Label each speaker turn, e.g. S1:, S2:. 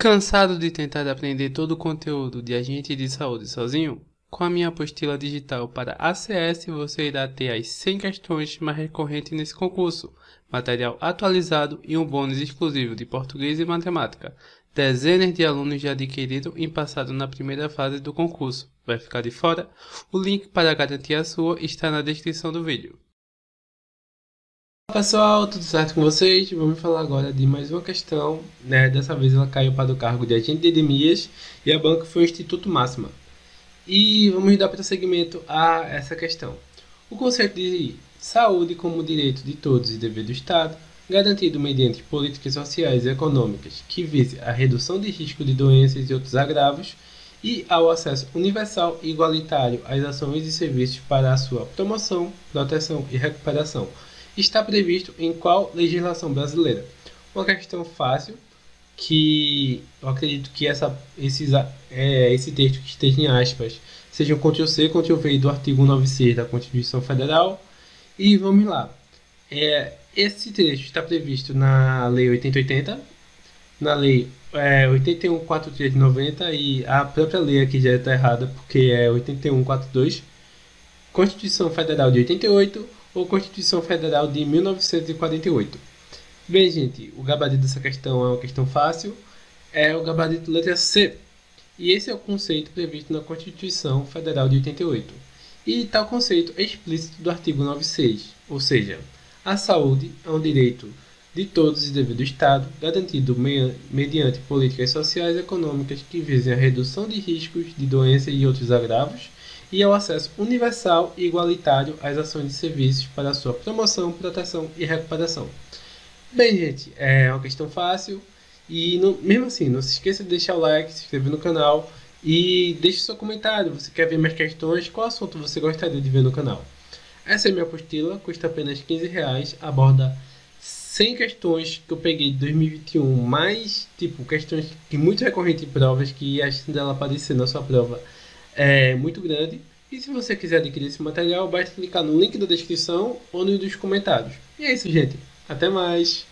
S1: Cansado de tentar aprender todo o conteúdo de agente de saúde sozinho? Com a minha apostila digital para ACS, você irá ter as 100 questões mais recorrentes nesse concurso, material atualizado e um bônus exclusivo de português e matemática. Dezenas de alunos já adquiriram e passaram na primeira fase do concurso. Vai ficar de fora? O link para garantir a sua está na descrição do vídeo. Olá pessoal, tudo certo com vocês? Vamos falar agora de mais uma questão, né? Dessa vez ela caiu para o cargo de agente de endemias e a banca foi o Instituto Máxima. E vamos dar prosseguimento a essa questão. O conceito de saúde como direito de todos e dever do Estado, garantido mediante políticas sociais e econômicas que vise a redução de risco de doenças e outros agravos e ao acesso universal e igualitário às ações e serviços para a sua promoção, proteção e recuperação, está previsto em qual legislação brasileira? Uma questão fácil, que eu acredito que esse texto que esteja em aspas seja um Ctrl+C, Ctrl+V do artigo 196 da Constituição Federal. E vamos lá. Esse trecho está previsto na Lei 8080, na Lei 81.43 de 90, e a própria lei aqui já está errada porque é 81.42, Constituição Federal de 88 ou Constituição Federal de 1948. Bem, gente, o gabarito dessa questão é uma questão fácil, é o gabarito letra C. E esse é o conceito previsto na Constituição Federal de 88. E tal conceito é explícito do artigo 96, ou seja, a saúde é um direito de todos e dever do Estado, garantido mediante políticas sociais e econômicas que visem a redução de riscos de doenças e outros agravos, e ao acesso universal e igualitário às ações de serviços para a sua promoção, proteção e recuperação. Bem, gente, é uma questão fácil e mesmo assim, não se esqueça de deixar o like, se inscrever no canal e deixe seu comentário. Você quer ver mais questões? Qual assunto você gostaria de ver no canal? Essa é minha apostila, custa apenas R$15, aborda 100 questões que eu peguei de 2021, mais questões que muito recorrentes em provas, que a chance dela aparecer na sua prova é muito grande. E se você quiser adquirir esse material, basta clicar no link da descrição ou no dos comentários. E é isso, gente. Até mais!